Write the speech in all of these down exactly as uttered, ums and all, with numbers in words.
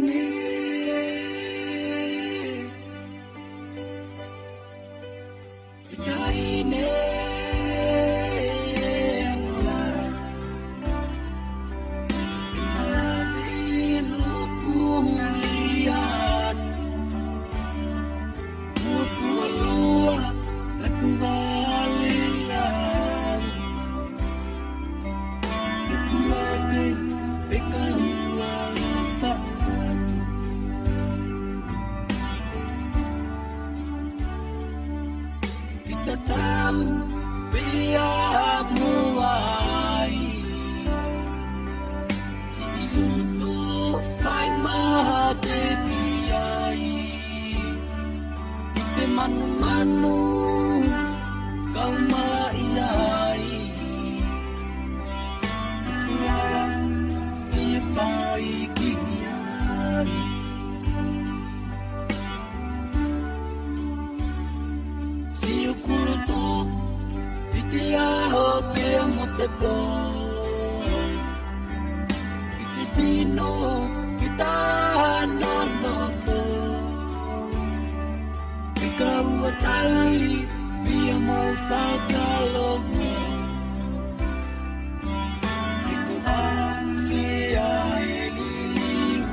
Manu-manu kau malayai Pulang si fai kiai Si ukuluto titia hope motepo Itu sino kita nonofo Ikaw at ali, biya mo fagalog Ikaw ang siya eliliw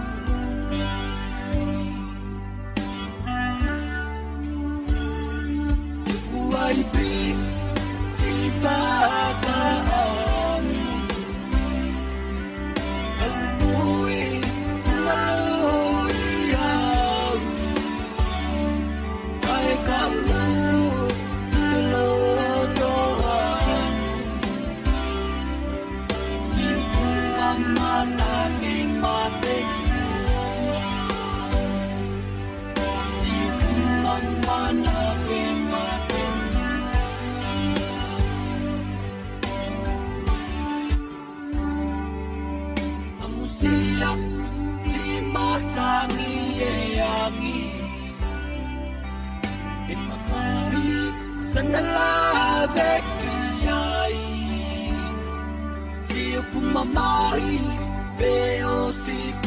Ikaw ay big, si pagkaan Kalubuhi, maluyaw Kau lalu kelotohan Siku aman aking matik Siku aman aking matik Ang usiyak si matangi yeyangi Mafari sanalabek kiyai Siyo kumamari Pero si